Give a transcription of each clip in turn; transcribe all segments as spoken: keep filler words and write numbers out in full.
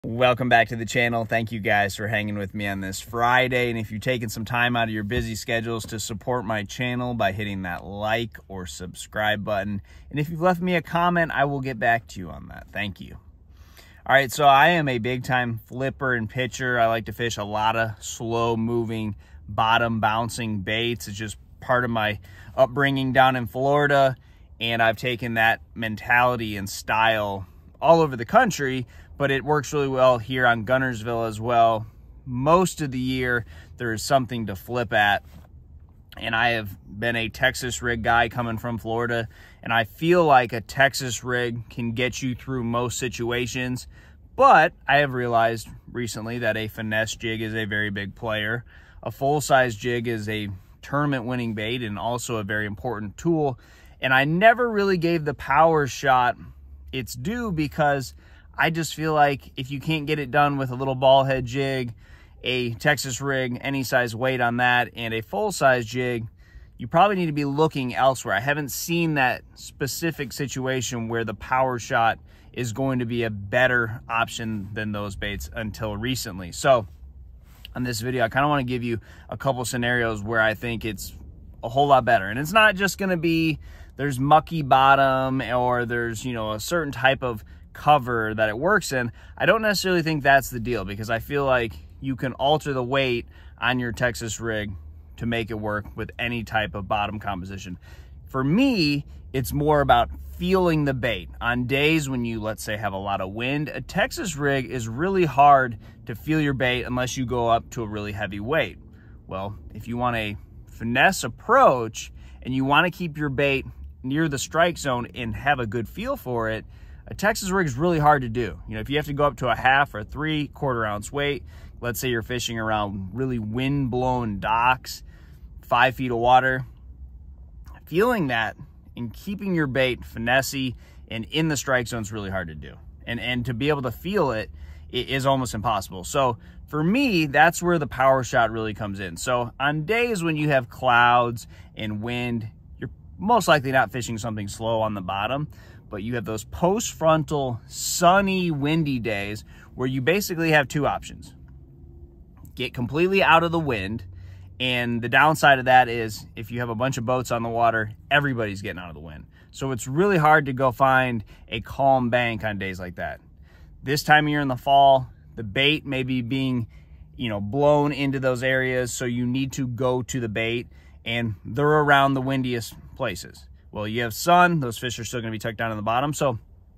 Welcome back to the channel. Thank you guys for hanging with me on this Friday. And if you've taken some time out of your busy schedules to support my channel by hitting that like or subscribe button. And if you've left me a comment, I will get back to you on that. Thank you. All right, so I am a big time flipper and pitcher. I like to fish a lot of slow moving, bottom bouncing baits. It's just part of my upbringing down in Florida. And I've taken that mentality and style all over the country, but it works really well here on Guntersville as well. Most of the year, there is something to flip at. And I have been a Texas rig guy coming from Florida, and I feel like a Texas rig can get you through most situations. But I have realized recently that a finesse jig is a very big player. A full-size jig is a tournament-winning bait and also a very important tool. And I never really gave the power shot its due because I just feel like if you can't get it done with a little ball head jig, a Texas rig, any size weight on that, and a full-size jig, you probably need to be looking elsewhere. I haven't seen that specific situation where the power shot is going to be a better option than those baits until recently. So on this video, I kind of want to give you a couple scenarios where I think it's a whole lot better. And it's not just going to be there's mucky bottom or there's, you know, a certain type of cover that it works in. I don't necessarily think that's the deal, because I feel like you can alter the weight on your Texas rig to make it work with any type of bottom composition. For me, it's more about feeling the bait. On days when you, let's say, have a lot of wind, a Texas rig is really hard to feel your bait unless you go up to a really heavy weight. Well, if you want a finesse approach and you want to keep your bait near the strike zone and have a good feel for it, a Texas rig is really hard to do. You know, if you have to go up to a half or three quarter ounce weight, let's say you're fishing around really wind-blown docks, five feet of water, feeling that and keeping your bait finessey and in the strike zone is really hard to do. And, and to be able to feel it, it is almost impossible. So for me, that's where the power shot really comes in. So on days when you have clouds and wind, you're most likely not fishing something slow on the bottom, but you have those post-frontal, sunny, windy days where you basically have two options. Get completely out of the wind, and the downside of that is if you have a bunch of boats on the water, everybody's getting out of the wind. So it's really hard to go find a calm bank on days like that. This time of year in the fall, the bait may be being, you know, blown into those areas, so you need to go to the bait, and they're around the windiest places. Well, you have sun, those fish are still going to be tucked down in the bottom. So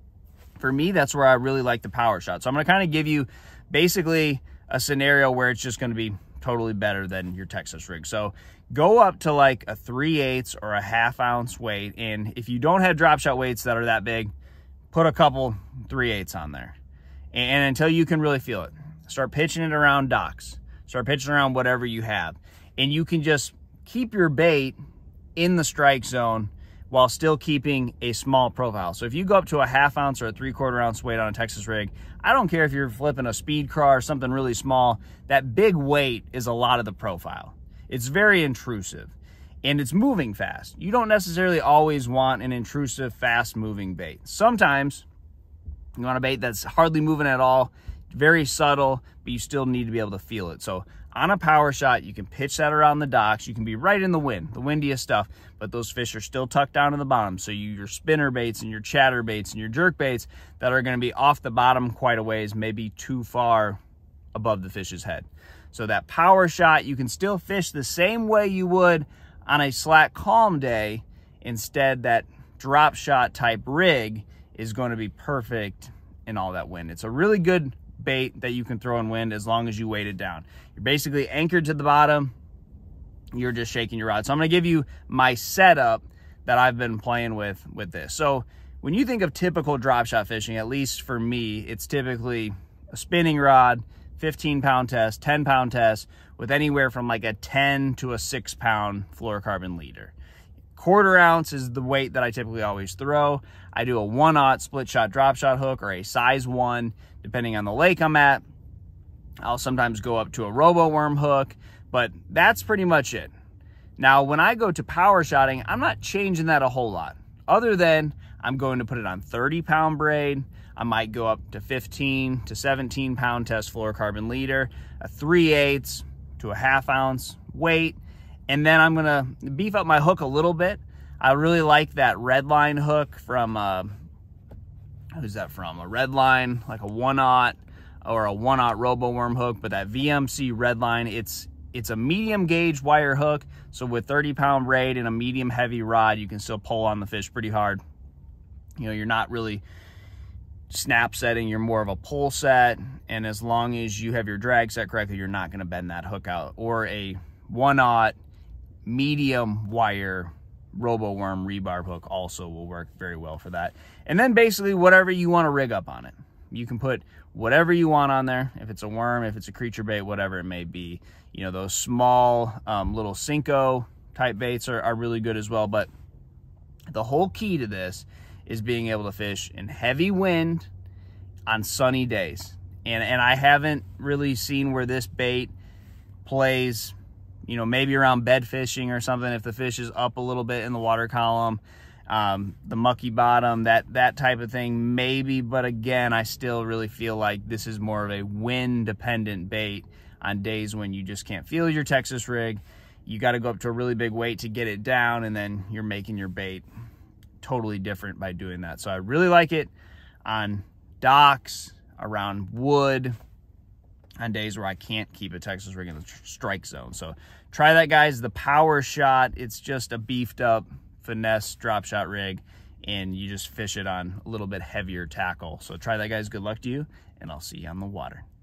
for me, that's where I really like the power shot. So I'm going to kind of give you basically a scenario where it's just going to be totally better than your Texas rig. So go up to like a three eighths or a half ounce weight. And if you don't have drop shot weights that are that big, put a couple three eighths on there. And until you can really feel it, start pitching it around docks, start pitching around whatever you have. And you can just keep your bait in the strike zone while still keeping a small profile. So if you go up to a half ounce or a three quarter ounce weight on a Texas rig, I don't care if you're flipping a speed craw or something really small, that big weight is a lot of the profile. It's very intrusive and it's moving fast. You don't necessarily always want an intrusive, fast moving bait. Sometimes you want a bait that's hardly moving at all, very subtle, but you still need to be able to feel it. So on a power shot, you can pitch that around the docks. You can be right in the wind, the windiest stuff, but those fish are still tucked down to the bottom. So you, your spinner baits and your chatter baits and your jerk baits that are going to be off the bottom quite a ways, maybe too far above the fish's head. So that power shot, you can still fish the same way you would on a slack calm day. Instead, that drop shot type rig is going to be perfect in all that wind. It's a really good bait that you can throw in wind as long as you weight it down. You're basically anchored to the bottom. You're just shaking your rod. So I'm going to give you my setup that I've been playing with with this. So when you think of typical drop shot fishing, at least for me, it's typically a spinning rod, fifteen pound test, ten pound test with anywhere from like a ten to a six pound fluorocarbon leader. Quarter ounce is the weight that I typically always throw. I do a one aught split shot drop shot hook or a size one, depending on the lake I'm at. I'll sometimes go up to a robo worm hook, but that's pretty much it. Now, when I go to power shotting, I'm not changing that a whole lot, other than I'm going to put it on thirty pound braid. I might go up to fifteen to seventeen pound test fluorocarbon leader, a three eighths to a half ounce weight. And then I'm gonna beef up my hook a little bit. I really like that Redline hook from, uh, who's that from? A Redline, like a one-aught or a one-aught RoboWorm hook, but that V M C Redline, it's it's a medium gauge wire hook. So with thirty pound braid and a medium heavy rod, you can still pull on the fish pretty hard. You know, you're not really snap setting, you're more of a pull set. And as long as you have your drag set correctly, you're not gonna bend that hook out. Or a one-aught medium wire RoboWorm rebarb hook also will work very well for that. And then basically whatever you want to rig up on it. You can put whatever you want on there. If it's a worm, if it's a creature bait, whatever it may be. You know, those small um, little Senko type baits are, are really good as well. But the whole key to this is being able to fish in heavy wind on sunny days. And, and I haven't really seen where this bait plays, you know, maybe around bed fishing or something, if the fish is up a little bit in the water column, um, the mucky bottom, that, that type of thing, maybe. But again, I still really feel like this is more of a wind-dependent bait on days when you just can't feel your Texas rig. You got to go up to a really big weight to get it down, and then you're making your bait totally different by doing that. So I really like it on docks, around wood, on days where I can't keep a Texas rig in the strike zone. So try that, guys. The Power Shot, it's just a beefed up finesse drop shot rig, and you just fish it on a little bit heavier tackle. So try that, guys. Good luck to you, and I'll see you on the water.